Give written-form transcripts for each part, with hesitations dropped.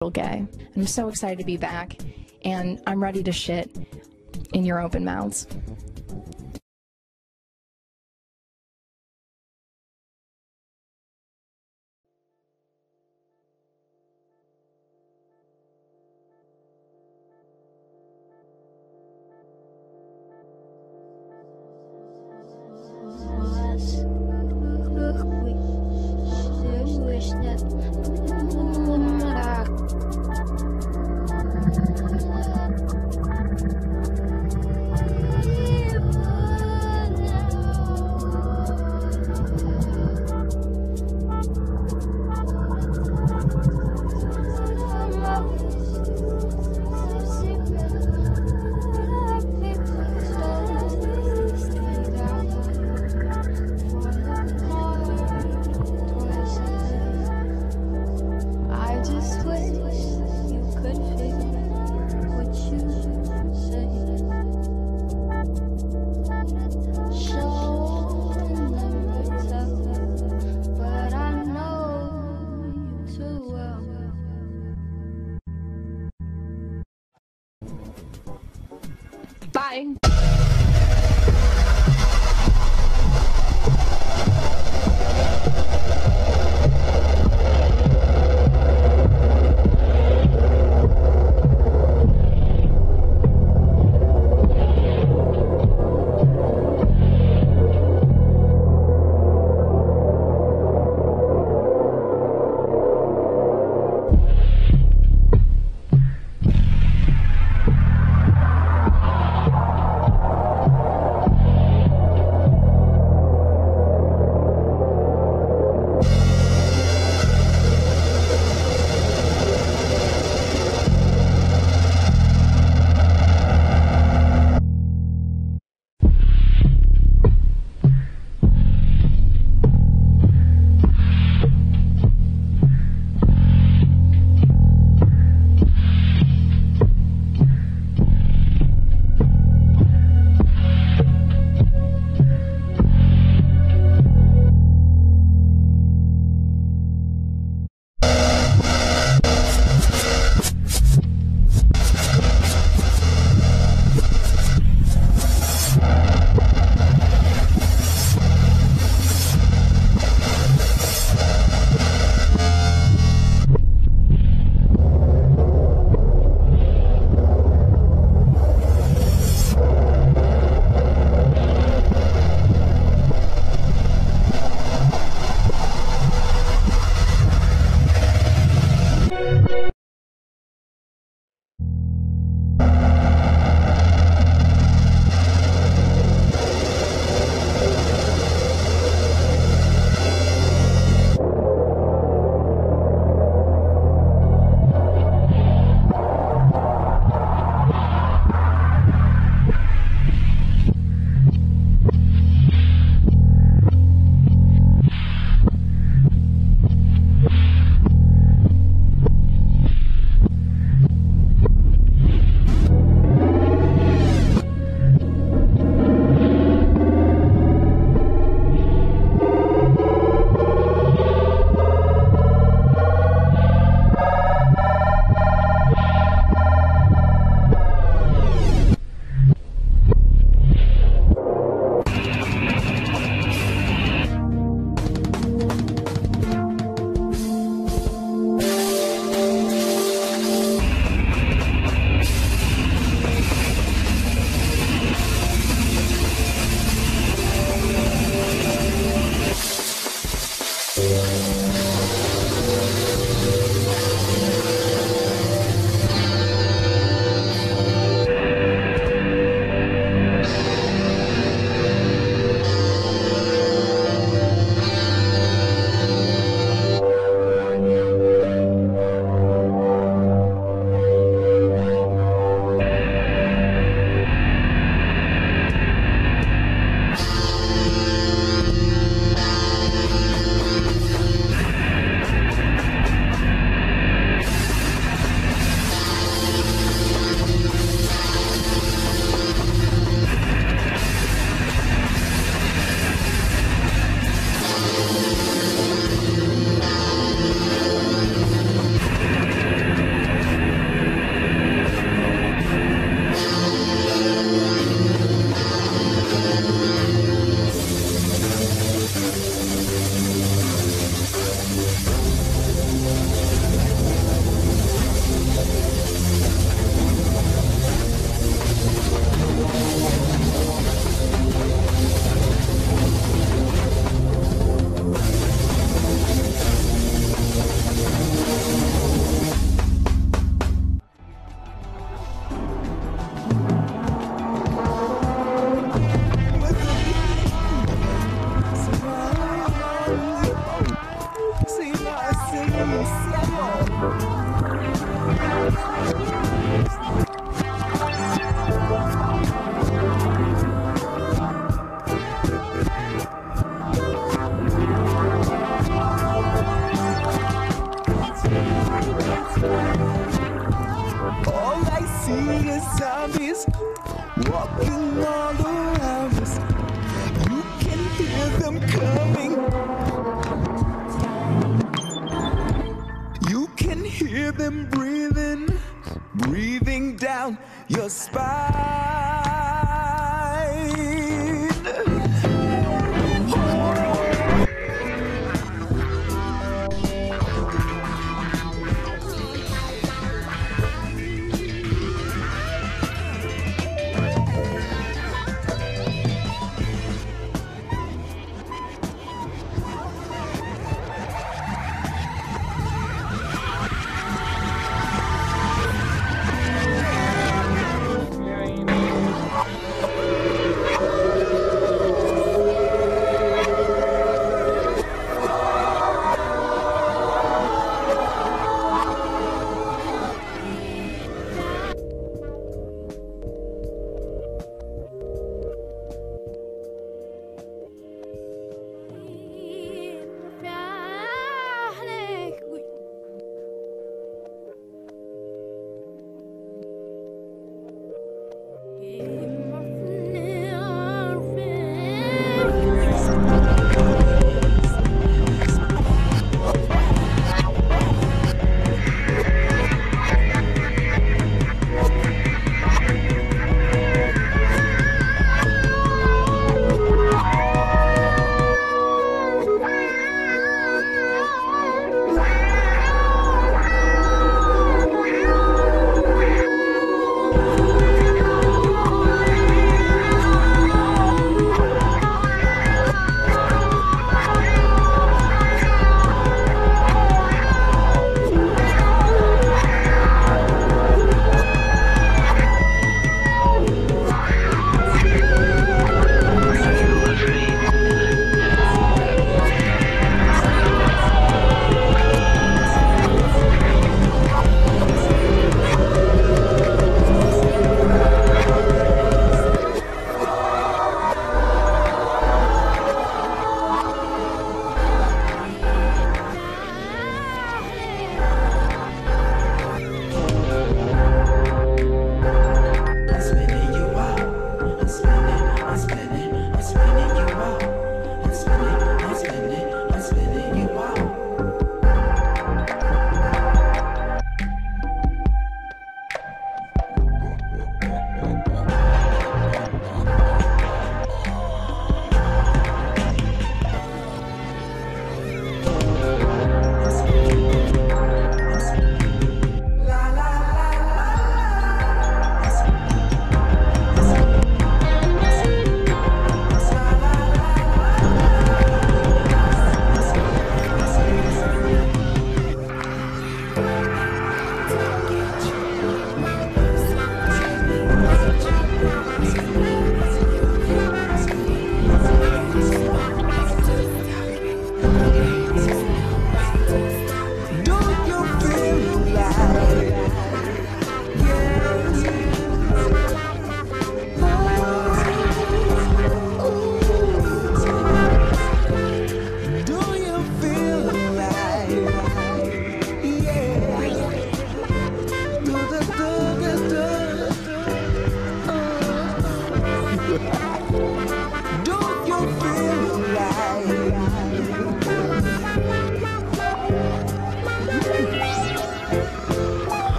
gay. I'm so excited to be back, and I'm ready to shit in your open mouths. Bye. zombies walking all around us. You can hear them coming. You can hear them breathing, breathing down your spine.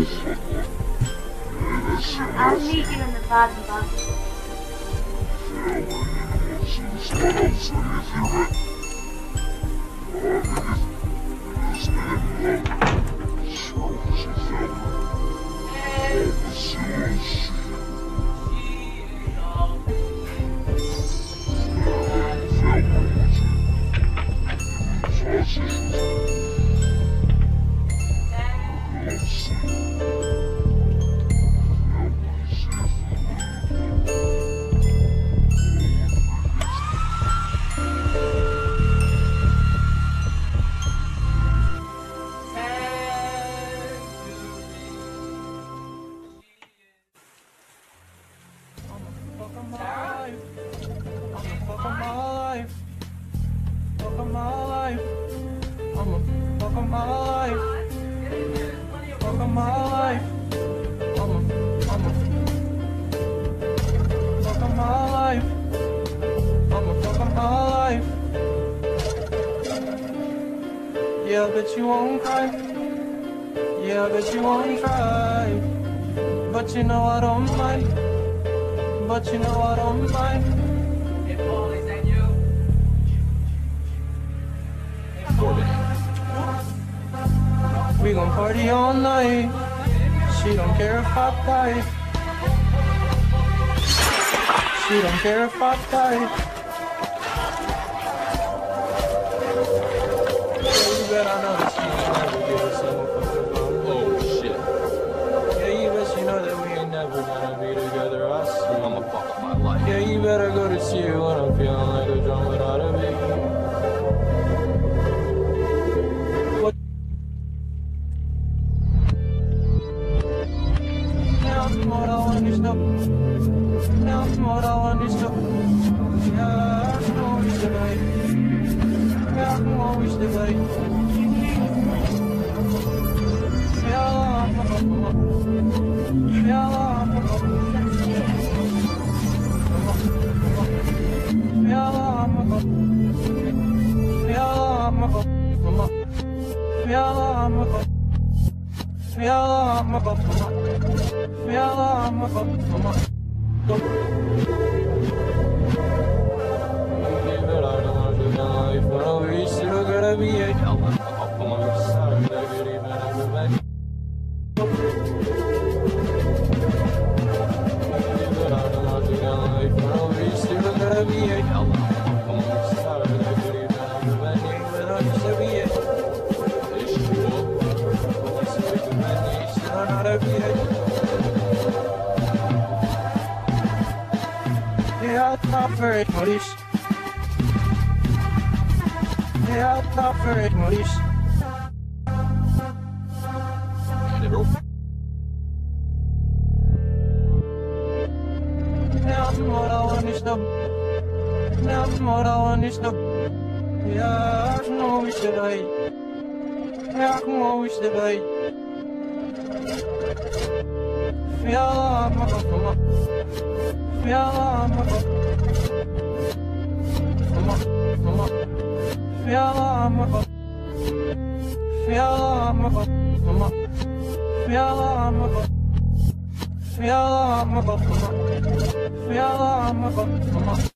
I'll meet you in the bottom box. Yeah, but you won't cry. Yeah, but you won't cry. But you know I don't mind. But you know I don't mind. Hey, Paul, is that you? Hey, Corbin. We gon' party all night. She don't care if I die. She don't care if I die. Bet I know that she ain't never give us any fucking love. Oh, shit. Yeah, you bet you know that we ain't never gonna be together, I see. I'ma fuck up my life. Yeah, you better go to see her when I'm feeling like a drum without a beat. What? Now I'm more I want is no. Now I'm more I want is no. Yeah, I know it's the way. Yeah, I'm always the way. Yeah, I thought for it, Maurice. Yeah, I thought for it, Maurice. Now I'm more I want is no. Now I'm more I want is no. Yeah, I know we should hide. Yeah, I know we should hide. Yeah, I'm a yeah, I'm a yeah, I'm a yeah, I'm a yeah, I'm a yeah, I'm a yeah, I'm a